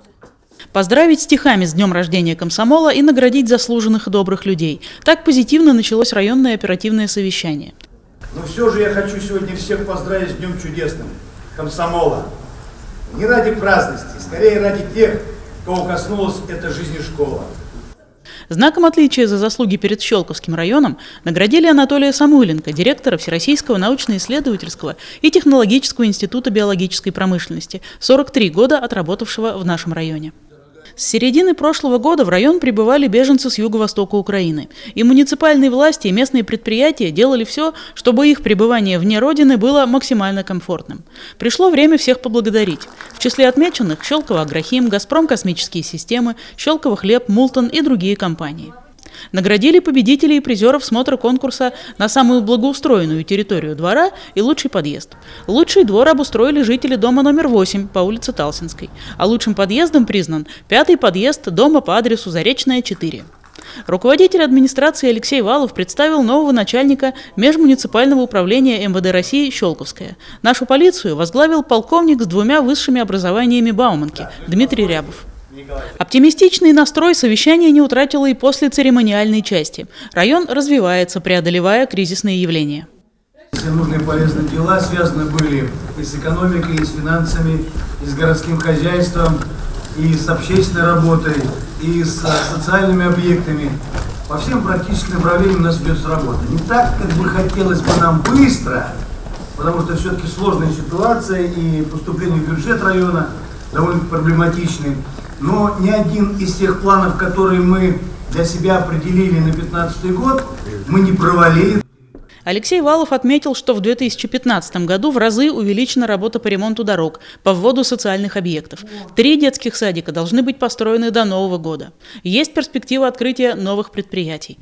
Поздравить стихами с днем рождения комсомола и наградить заслуженных и добрых людей. Так позитивно началось районное оперативное совещание. Но все же я хочу сегодня всех поздравить с днем чудесным комсомола. Не ради праздности, скорее ради тех, кого коснулась эта жизнь и школа. Знаком отличия за заслуги перед Щелковским районом наградили Анатолия Самойленко, директора Всероссийского научно-исследовательского и технологического института биологической промышленности, 43 года отработавшего в нашем районе. С середины прошлого года в район прибывали беженцы с юго-востока Украины, и муниципальные власти и местные предприятия делали все, чтобы их пребывание вне родины было максимально комфортным. Пришло время всех поблагодарить. В числе отмеченных Щелково Агрохим, Газпром Космические системы, Щелково Хлеб, Мултон и другие компании. Наградили победителей и призеров смотра конкурса на самую благоустроенную территорию двора и лучший подъезд. Лучший двор обустроили жители дома номер 8 по улице Талсинской, а лучшим подъездом признан 5-й подъезд дома по адресу Заречная, 4. Руководитель администрации Алексей Валов представил нового начальника межмуниципального управления МВД России Щелковское. Нашу полицию возглавил полковник с 2 высшими образованиями Бауманки Дмитрий Рябов. Оптимистичный настрой совещание не утратило и после церемониальной части. Район развивается, преодолевая кризисные явления. Все нужные полезные дела связаны были и с экономикой, и с финансами, и с городским хозяйством, и с общественной работой, и с социальными объектами. По всем практически направлениям у нас ведется работа. Не так, как бы хотелось бы нам быстро, потому что все-таки сложная ситуация, и поступление в бюджет района довольно проблематичный. Но ни один из тех планов, которые мы для себя определили на 2015 год, мы не провалили. Алексей Валов отметил, что в 2015 году в разы увеличена работа по ремонту дорог, по вводу социальных объектов. 3 детских садика должны быть построены до Нового года. Есть перспектива открытия новых предприятий.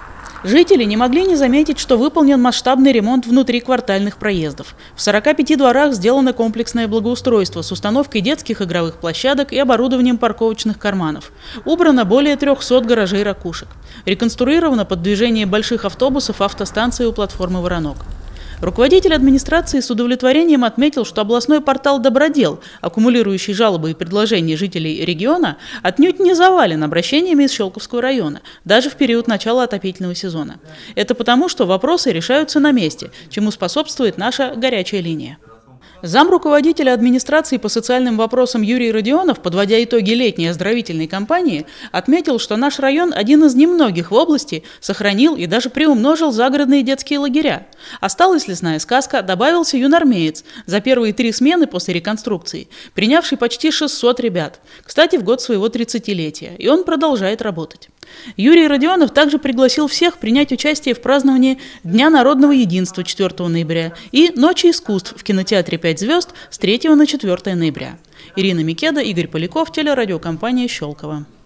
Жители не могли не заметить, что выполнен масштабный ремонт внутриквартальных проездов. В 45 дворах сделано комплексное благоустройство с установкой детских игровых площадок и оборудованием парковочных карманов. Убрано более 300 гаражей-ракушек. Реконструировано под движение больших автобусов автостанции у платформы «Воронок». Руководитель администрации с удовлетворением отметил, что областной портал «Добродел», аккумулирующий жалобы и предложения жителей региона, отнюдь не завален обращениями из Щелковского района, даже в период начала отопительного сезона. Это потому, что вопросы решаются на месте, чему способствует наша горячая линия. Замруководителя администрации по социальным вопросам Юрий Родионов, подводя итоги летней оздоровительной кампании, отметил, что наш район один из немногих в области сохранил и даже приумножил загородные детские лагеря. Осталась лесная сказка, добавился юнармеец за первые 3 смены после реконструкции, принявший почти 600 ребят, кстати, в год своего 30-летия, и он продолжает работать. Юрий Родионов также пригласил всех принять участие в праздновании Дня народного единства 4 ноября и Ночи искусств в кинотеатре «5 звезд» с 3 на 4 ноября. Ирина Микеда, Игорь Поляков, телерадиокомпания «Щелково».